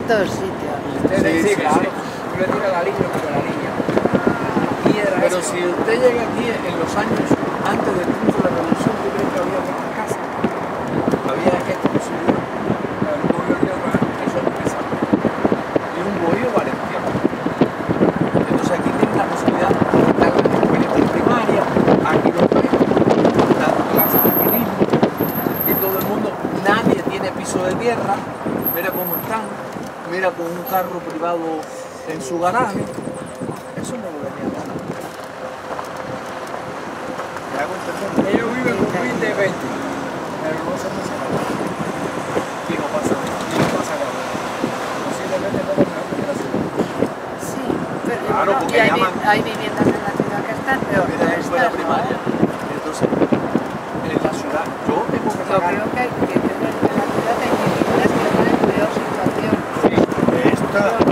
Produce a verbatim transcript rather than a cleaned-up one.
todos sitios. Sí, sí, claro. Tú le tiras la línea con la línea. Pero si usted llega aquí en los años antes del triunfo de la revolución, ¿tú crees que había muchas casas? Había esta posibilidad. El pueblo de Tierra, Eso es empezado. Y un bohío valenciano. Entonces aquí tiene la posibilidad de montar las escuelas primarias, aquí los maestros dando clases de alpinismo, y todo el mundo, nadie tiene piso de tierra, mira cómo están, mira con un carro privado en su garaje. Eso no lo venía a ganar. ¿Me hago entender? ellos viven con veinte veinte, pero no se pasa nada. Y no pasa nada. Y no pasa nada. Posiblemente no lo mejor que la ciudad. Sí, pero Claro, bueno, porque y hay, llaman- vi- hay viviendas en la ciudad que están peor Mira que la escuela estas, ¿no? primaria. Entonces, en la ciudad, yo tengo que Yo sacar. creo que, que, que en la ciudad hay viviendas que están en peor situación. Sí, esta,